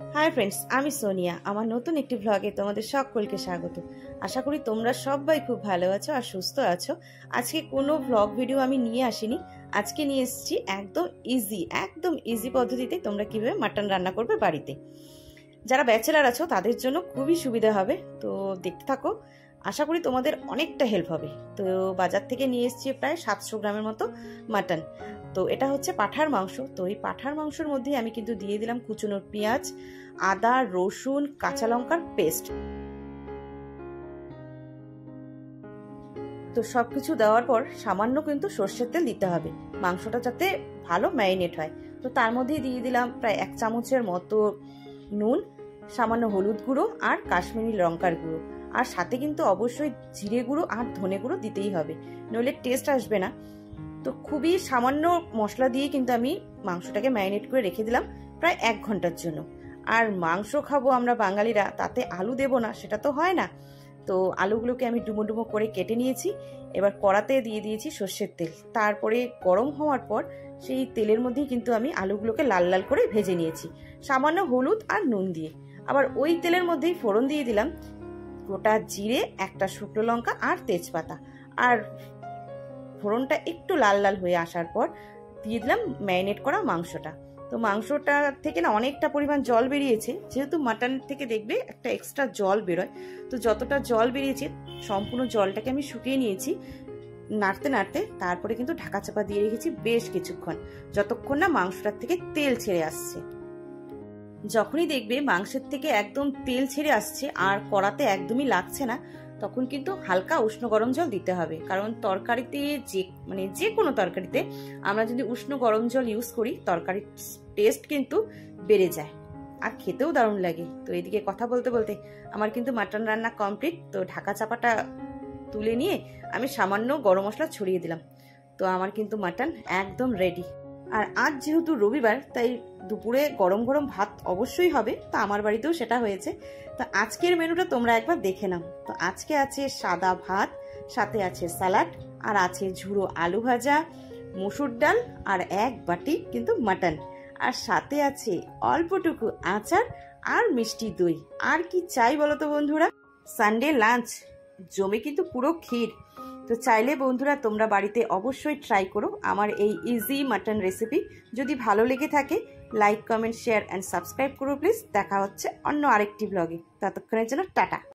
Hi friends, আমি সোনিয়া। আমার নতুন একটি ব্লগে তোমাদের সকলকে স্বাগত। আশা করি তোমরা সবাই খুব ভালো আছো আর সুস্থ আছো। আজকে কোনো ব্লগ ভিডিও আমি নিয়ে আসিনি। আজকে নিয়ে এসেছি একদম ইজি পদ্ধতিতে তোমরা কিভাবে মাটন রান্না করবে বাড়িতে। যারা ব্যাচেলার আছো তাদের জন্য খুবই সুবিধা হবে, তো দেখতে থাকো। আশা করি তোমাদের অনেকটা হেল্প হবে। তো বাজার থেকে নিয়ে এসেছি প্রায় 700 গ্রামের মতো মাটন। তো এটা হচ্ছে পাঁঠার মাংস। তো এই পাঁঠার মাংসের মধ্যে আমি কিন্তু দিয়ে দিলাম কুচনো পেঁয়াজ, আদা, রসুন, কাঁচা লঙ্কার পেস্ট। তো সবকিছু দেওয়ার পর সামান্য কিন্তু সর্ষের তেল দিতে হবে মাংসটা যাতে ভালো ম্যারিনেট হয়। তো তার মধ্যেই দিয়ে দিলাম প্রায় 1 চামচের মতো নুন, সামান্য হলুদ গুঁড়ো আর কাশ্মীরি লঙ্কার গুঁড়ো। আর সাথে কিন্তু অবশ্যই জিরে গুঁড়ো আর ধনে গুঁড়ো দিতেই হবে, নইলে টেস্ট আসবে না। তো খুবই সামান্য মশলা দিয়ে কিন্তু আমি মাংসটাকে ম্যারিনেট করে রেখে দিলাম প্রায় 1 ঘন্টার জন্য। আর মাংস খাবো আমরা বাঙালিরা, তাতে আলু দেবো না সেটা তো হয় না। তো আলুগুলোকে আমি ডুমো ডুমো করে কেটে নিয়েছি। এবার কড়াতে দিয়ে দিয়েছি সর্ষের তেল। তারপরে গরম হওয়ার পর সেই তেলের মধ্যেই কিন্তু আমি আলুগুলোকে লাল লাল করে ভেজে নিয়েছি, সামান্য হলুদ আর নুন দিয়ে। আবার ওই তেলের মধ্যেই ফোড়ন দিয়ে দিলাম গোটা জিরে, একটা শুকনো লঙ্কা আর তেজপাতা। আর ফোড়নটা একটু লাল লাল হয়ে আসার পর দিয়ে দিলাম ম্যারিনেট করা মাংসটা। তো মাংসটা থেকে না অনেকটা পরিমাণ জল বেরিয়েছে, যেহেতু মাটন থেকে দেখবে একটা এক্সট্রা জল বেরোয়। তো যতটা জল বেরিয়েছে সম্পূর্ণ জলটাকে আমি শুকিয়ে নিয়েছি নাড়তে নাড়তে। তারপরে কিন্তু ঢাকা চাপা দিয়ে রেখেছি বেশ কিছুক্ষণ, যতক্ষণ না মাংসটার থেকে তেল ছেড়ে আসছে। যখনই দেখবে মাংসের থেকে একদম তেল ছেড়ে আসছে আর কড়াতে একদমই লাগছে না, তখন কিন্তু হালকা উষ্ণ গরম জল দিতে হবে। কারণ তরকারিতে যে কোনো তরকারিতে আমরা যদি উষ্ণ গরম জল ইউজ করি, তরকারির টেস্ট কিন্তু বেড়ে যায় আর খেতেও দারুণ লাগে। তো এদিকে কথা বলতে বলতে আমার কিন্তু মাটন রান্না কমপ্লিট। তো ঢাকা চাপাটা তুলে নিয়ে আমি সামান্য গরম মশলা ছড়িয়ে দিলাম। তো আমার কিন্তু মাটন একদম রেডি। আর আজ যেহেতু রবিবার, তাই দুপুরে গরম গরম ভাত অবশ্যই হবে। তো আমার বাড়িতেও সেটা হয়েছে। তো আজকের মেনুটা তোমরা একবার দেখে নাও। তো আজকে আছে সাদা ভাত, সাথে আছে স্যালাড, আর আছে ঝুড়ো আলু ভাজা, মসুর ডাল, আর 1 বাটি কিন্তু মাটন। আর সাথে আছে অল্পটুকু আচার আর মিষ্টি দই। আর কি চাই বলো তো বন্ধুরা? সানডে লাঞ্চ জমে কিন্তু পুরো ক্ষীর। তো চাইলে বন্ধুরা তোমরা বাড়িতে অবশ্যই ট্রাই করো আমার এই ইজি মাটন রেসিপি। যদি ভালো লেগে থাকে like, comment, share and subscribe করো প্লিজ। দেখা হচ্ছে অন্য আরেকটি ব্লগে। ততক্ষণের জন্য টাটা।